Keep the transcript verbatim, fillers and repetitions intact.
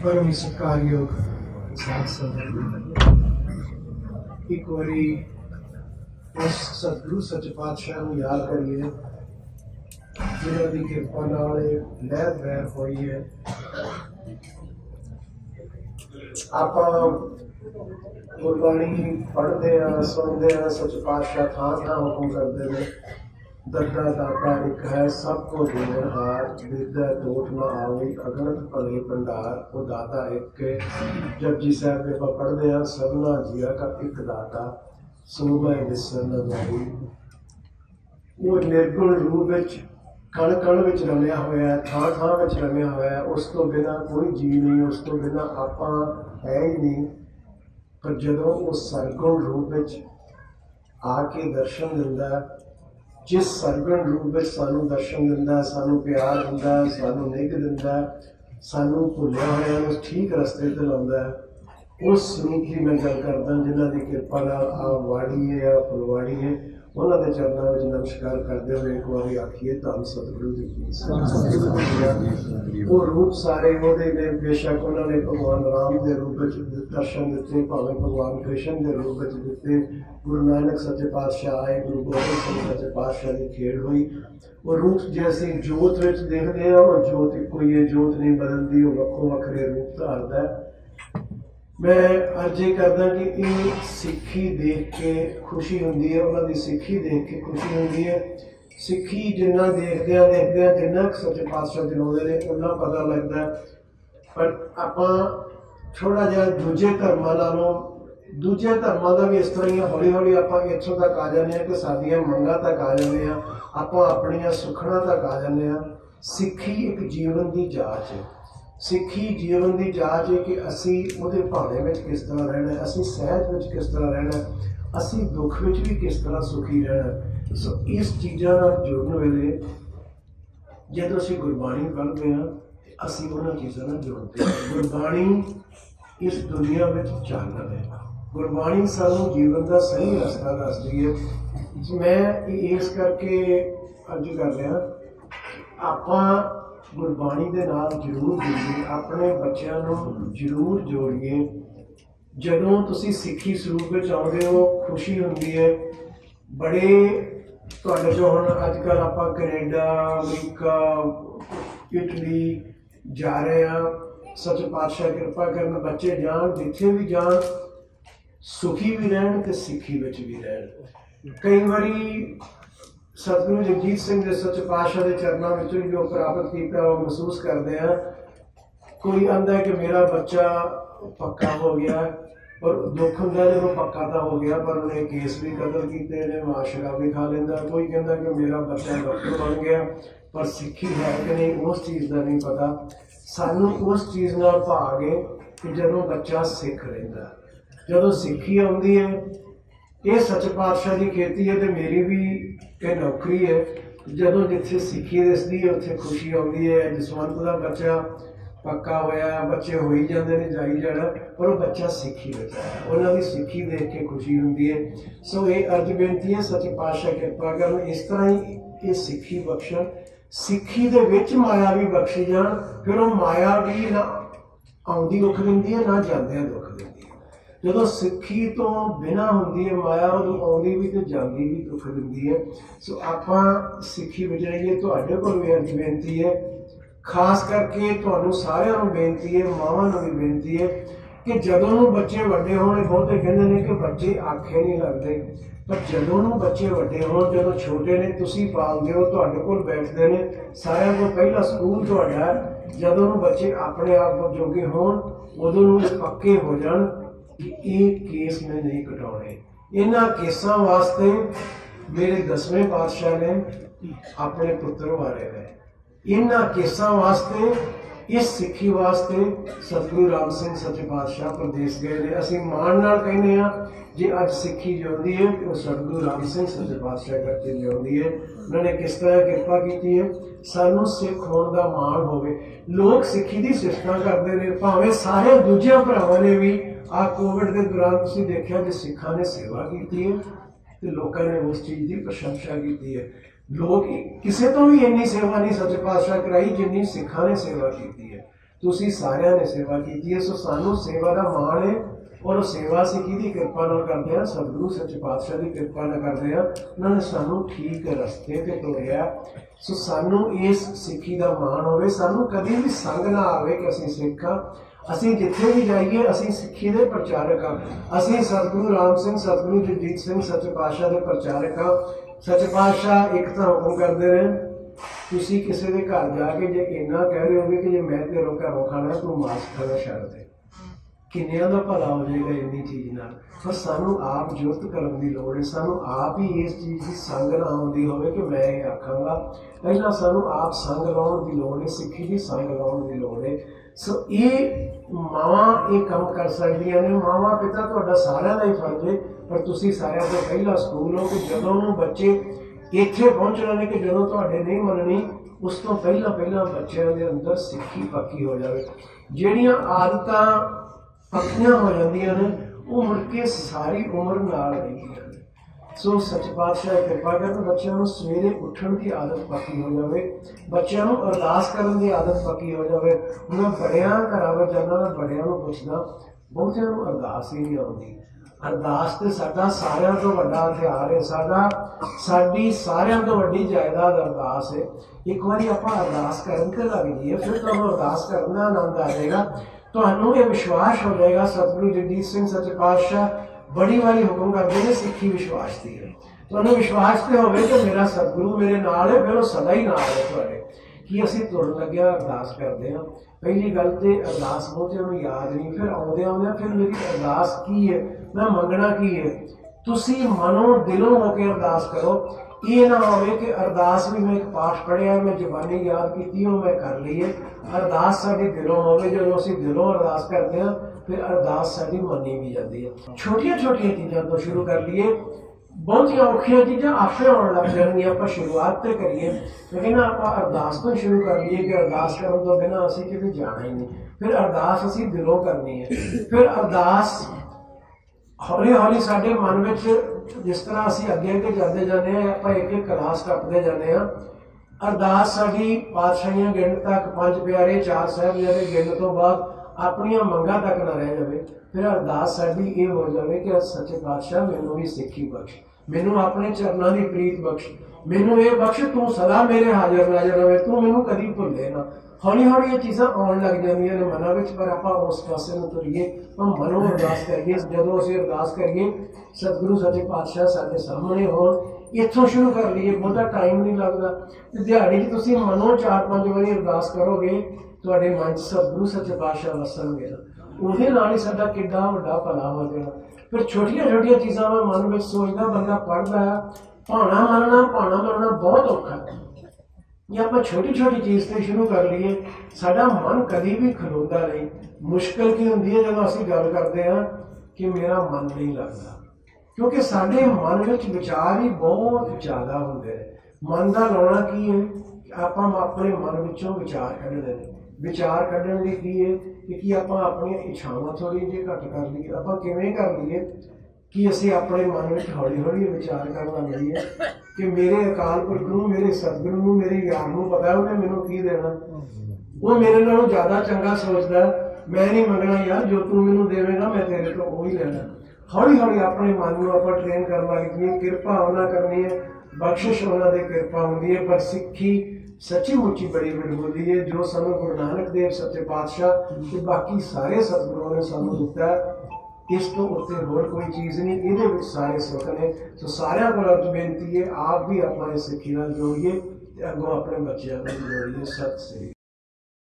परम सत्कारयोग साथ संगत एक बारी उस सतगुरु सच पातशाह नूं याद करिए जिन्हां दी किरपा नाल लहर वैर होई है। आपां गुरबाणी पढ़ते हैं सुनते हैं, सच पातशाह थां थां हुक्म करते हैं, दद्दा दाता एक है सबको देनहार, विद्या टोट न आवे अगणत भले भंडार। वो दाता एक के जपजी साहब में आप पढ़ते हैं, सबना जिया का एक दाता सूबा विसर न जाई। वो निर्गुण रूप विच कण कण विच रमिया होया, थां थां विच रमिया होया, उस तो बिना कोई जी नहीं, उस तो बिना आपां है ही नहीं। पर जदों उस सरगुण रूप विच आके दर्शन दिंदा, जिस सरगुण रूप में सानू दर्शन दिंदा, सानू प्यार दिंदा, सानू निग दिंदा, सानू भुलिया होया ठीक रस्ते ते लाउंदा, उस रूप की मैं गल करदा जिन्हां दी किरपा नाल आ वाड़ी है आ फुलवाड़ी है। उन्हां दे चरनां विच नमस्कार करदे होए एक बारी आखिए धन सतगुरु जी की। वो रूप सारे ओहदे ने, बेशक उन्होंने भगवान राम के रूप में दर्शन दिते, भावें भगवान कृष्ण के रूप में दिते, गुरु नानक सच्चे पातशाह आए, गुरु गोबिंद सिंह सच्चे पातशाह की खेड़ हुई। वो रूप जैसे जोत विच देखते हैं, वो जोत कोई है, जोत नहीं बदलती, वो वक्खो वखरे रूप धारदा है। मैं अर्जी करदा कि ये सिक्खी देख के खुशी होंदी है, उन्होंने सिक्खी देख के खुशी होंदी है। सिक्खी जिन्ना देखदे देखदे जिन्ना सच्चे पातशाह जनाउंदे ने उन्ना पता लगता है। पर आपां थोड़ा जिहा दूजे धर्मां नालों दूजे धर्मां दा भी इस तरह ही हौली हौली आपां इत्थों तक आ जाने कि साडियां मंगां तक आ जाने, आपां अपणियां सुखणां तक आ जाने। सिक्खी एक जीवन की जांच है, सिक्खी जीवन की जांच है कि असी उहदे भाणे विच किस तरह रहना, असी सहज विच किस तरह रहना, असी दुख विच भी किस तरह सुखी रहना। सो इस चीज़ां नाल जुड़न वेले जदों असी गुरबाणी पढ़ते हैं असी उन्हां चीज़ां नाल जुड़ते हैं। गुरबाणी इस दुनिया में चानन है, गुरबाणी सानू जीवन का सही रास्ता दसदी है। मैं इस करके अर्ज कर रहा आपां गुरबाणी दे नाल जरूर जुड़िए, अपने बच्चों को जरूर जोड़िए। जदों तुसी सिक्खी स्वरूप में आउंदे हो खुशी होंदी है। बड़े तुहाडे चों हुण अजकल आपां कनेडा, अमरीका, इटली जा रहे हैं, सच पातशाह कृपा करन बच्चे जान, जिथे भी जान सुखी भी रहन ते सिक्खी विच भी रहन। कई बारी सतगुरु जगजीत सिंह दे सच पातशाह के चरणों में जो प्राप्त किया वो महसूस करते हैं। कोई आंदा है कि मेरा बच्चा पक्का हो गया, और दुख होंदा जो पक्का तो हो गया पर उन्हें केस भी कतल किए ने, मां शराब भी खा लेंदा। कोई कहता कि मेरा बच्चा डॉक्टर बन गया, पर सिक्खी है कि नहीं उस चीज़ का नहीं पता। सानू उस चीज़ नाल भाग है कि जदों बच्चा सिख रहिंदा, जदों सिक्खी आउंदी है। ये सच पातशाह की खेती है तो मेरी भी एक नौकरी है। जदों जिथे सिक्खी दिसदी है उत्थे खुशी आउंदी है। जसवंत का बच्चा पक्का होया, बच्चे हो ही जाते हैं जाई जाना, पर वो बच्चा सिक्खी विच आया, उन्हों की सिक्खी देख के खुशी होंदी है। सो ये अर्ज बेनती है सच पातशाह कृपा करन इस तरह ही ये सिक्खी बख्शण, सिक्खी दे विच माया भी बख्शी जान। फिर वो माया भी ना आउंदी दुख दिंदी है, ना जांदियां दुख दिंदी है। जदों सिक्खी तो बिना होंदी है माया, उदों आउंदी भी तो जांदी भी दुख दिंदी है। सो आपां सिक्खी विच रहिए। तुहाडे कोल भी अर्ज बेनती है, खास करके तुहानूं सारिआं नूं बेनती है, मावां नूं भी बेनती है कि जदों बच्चे वड्डे होण, बहुते कहंदे ने कि बच्चे आखे नहीं लगदे, पर जदों बच्चे वड्डे होण, जदों छोटे ने तुसीं पालदे हो, तुहाडे कोल बैठदे ने, सारिआं तों पहिला स्कूल तुहाडा है। जदों बच्चे अपने आप जोगे होण, उदों पक्के हो जाण कि ये केस में नहीं कटाने। इन्हां केसां वास्ते मेरे दसवें पातशाह ने अपने पुत्र वारे ने, इन्हां केसां वास्ते इस सिक्खी वास्ते सतगुरु राम सिंह सच्चे पातशाह प्रदेश गए ने। असीं माण नाल कहने आ जे अज सिक्खी जिउंदी है तो सतगुरु राम सिंह सच्चे पातशाह करके जिउंदी है। उन्होंने किस तरह कृपा की है, सानू सिख होने का माण होवे। लोग सिक्खी की सिफतां करते हैं, भावें सारे दूजे भरावां ने भी आ कोविड के दौरान तुसीं देखिया जे सिखां ने सेवा की है तो लोगों ने उस चीज़ की प्रशंसा की है। लोग किसी तो भी इन्नी सेवा नहीं सच्चे पातशाह कराई जिन्नी सिखां ने सेवा की है। तुसी सारिਆਂ ने सेवा की है। सो सानू सेवा का माण है और सेवा असीं किहदी किरपा नाल करदे हां? सतगुरु सच्चे पातशाह की किरपा नाल करदे हां। उन्होंने सानू ठीक रस्ते ते तोरिया। सो सानू इस सिੱਖੀ का माण होवे, सानू कभी भी संग ना आवे कि असीं सिੱਖ हां। असीं जिथे भी जाइए असीं सिੱਖੀ दे प्रचारक हां। असीं सतगुरु राम सिंह सतगुरु जगजीत सिंह सच्चे पातशाह के प्रचारक हां। सच्चे पातशाह एक तो हुक्म करते रहे, तुसी किसी के घर जाके जे इन्ना कह रहे होगे कि जे मैं तेरों घरों खाना तू मांस खाना छड्ड दे, किन्नियां दा भला हो जाएगा इन्नी चीज़ नाल। पर सानू आप जुरत करन दी लोड़ है, सानू आप ही इस चीज़ की संग ना आउंदी होवे कि मैं ये आखांगा। पहला सानू आप संग लाउण दी लोड़ है, सिੱਖੀ दी संग लाउण दी लोड़ है। सो ये मावां ये काम कर सकदियां ने। मावां पिता तुहाडा सारिਆਂ ਦਾ ही फर्ज है, पर तुसी सारिਆਂ ਤੋਂ पहला स्कूल हो कि जदों नूं बच्चे इत्थे पहुंचना ने कि जदों तुहाडे नहीं मननी, उस तो पहला पहला बच्चों के अंदर सिੱਖੀ पक्की हो जाए। जिहड़ियां आदतां पक्कियां हो जांदियां ने वो मुड़ के सारी उम्र नाल रहिंदियां ने। सो सच पातशाह कृपा करन बच्चों को सवेरे उठण की आदत पक्की हो जाए, बच्चों को अरदास करन की आदत पक्की हो जाए। मैं बड़ियां घरां विच जांदा, मैं बड़ियां नूं पुछदा, बहुतिआं नूं अरदास ही नहीं आउंदी। अरदास ते साडा सारिਆਂ ਤੋਂ ਵੱਡਾ हथियार है, साडा साडी सारिਆਂ ਤੋਂ ਵੱਡੀ जायदाद अरदास है। एक बारी आपां अरदास करन ते लग जाइए, फिर तुहानूं अरदास करन दा आनंद आ जाएगा। तुहानूं ये विश्वास हो जाएगा सतगुरु जगजीत सिंह सच्चे पातशाह बड़ी वाली हुक्म करते हैं सिੱਖੀ विश्वास की है। तुहानूं विश्वास तो होवे कि मेरा सतगुरु मेरे नाल है, फिर वो सदा ही नाल है तुहाडे। कि असीं तुरन लग्या अरदास करते हैं, पहली गल तो अरदास बहुतिआं नूं याद नहीं, फिर आउंदे आउंदे फिर मेरी अरदास की है, मैं मंगना की है। तुसी मनो दिलों होकर अरदास करो। ये ना हो कि अरदास भी मैं एक पाठ पढ़िया, मैं जबानी याद की मैं कर ली है। अरदास साडी दिलों होवे, जो असीं दिलों अरदास करते हैं फिर अरदास साडी मनी भी जाती है। छोटिया छोटिया चीज़ों तो शुरू कर लिए, बहुतियां औखियां चीज़ां आपे आउण लग जाणगियां। आपां शुरुआत तो करिए, लेकिन आपां अरदास तो शुरू कर लिए कि अरदास करन तो बिना असीं किते जाना ही नहीं। फिर अरदास असीं दिलों करनी है। फिर अरदास हौली हौली साडे मन विच जिस तरह असीं अगे अगे जाते जाते हैं, आपां एक एक क्लास टपदे जाते हैं। अरदास साडी पातशाहियां गिण तक, पंज प्यारे, चार साहिबजादे गिण तो बाद अपनियां मंगां तक ना रह जाए। फिर अरदास साडी ये हो जाए कि सच्चे पातशाह मैनूं भी सिੱਖੀ बख्श, मैनूं अपने चरणों की प्रीत बख्श, मैनूं ये बख्श तू सदा मेरे हाजिर नाजर रहे, तू मैनूं कदी भुल्ले ना। हौली हौली ये चीज़ां आउण लग जांदियां ने मनां विच, पर आपां उस पासे नूं तुरीए, हम मनों अरदास करिए। जदों असीं अरदास करिए सतगुरु सच्चे पातशाह साडे सामने होण, इत्थों शुरू कर लीए, बहुता टाइम नहीं लगता। दिहाड़ी तुसीं मनों चार पांच वारी अरदास करोगे, तुहाडे मन च सतगुरु सच्चे पातशाह वसणगे ना, ਉਹਦੇ ਨਾਲ ही साडा किड्डा वड्डा भला हो जाएगा। फिर छोटिया छोटिया चीज़ां मैं मन में सोचदा, बंदा पढ़दा है, भाणा मनना भाणा मनना बहुत औखा है। जे आपां छोटी छोटी चीज़ से शुरू कर लीए, साडा मन कभी भी खलोंदा नहीं। मुश्किल की हुंदी है जदों असीं गल करदे हां कि मेरा मन नहीं लगता, क्योंकि साडे मन विच विचार ही बहुत ज़्यादा हुंदे ने। मन दा लाउणा की है, आपां अपने मन विचों विचार कढदे ने। विचार कढ़न लई की है कि आपां अपनी इच्छावां थोड़ी जी घट कर लीए। आपां किवें कर लीए कि असीं अपने मन में हौली हौली विचार करना लईए कि मेरे अकाल पुरख नूं, मेरे सतगुरु नूं, मेरे यार नूं पता है उन्हें मैनूं की देना। वो मेरे नालों ज़्यादा चंगा सोचदा, मैं नहीं मंगना यार, जो तू मैनूं देवेगा मैं तेरे तो वो ही लेना। हौली हौली अपने मन नूं आपां ट्रेन कर लग जाइए। किरपा उन्हां करनी है, बख्शिश उन्हां दी किरपा हुंदी है। पर सिੱਖੀ सच्ची मुच्ची बड़ी वडमूली है, जो सानू गुरु नानक देव सच्चे पातशाह ते बाकी सारे सतगुरुओं ने सानू दिता है। इस तो उत्ते होर कोई चीज़ नहीं, इहदे विच सारे सुख ने। सो सारिआं कोल अर्ज बेनती है, आप भी अपने सिੱਖੀ नाल जोड़िए ते अगों अपने बच्चों को जोड़िए। सत श्री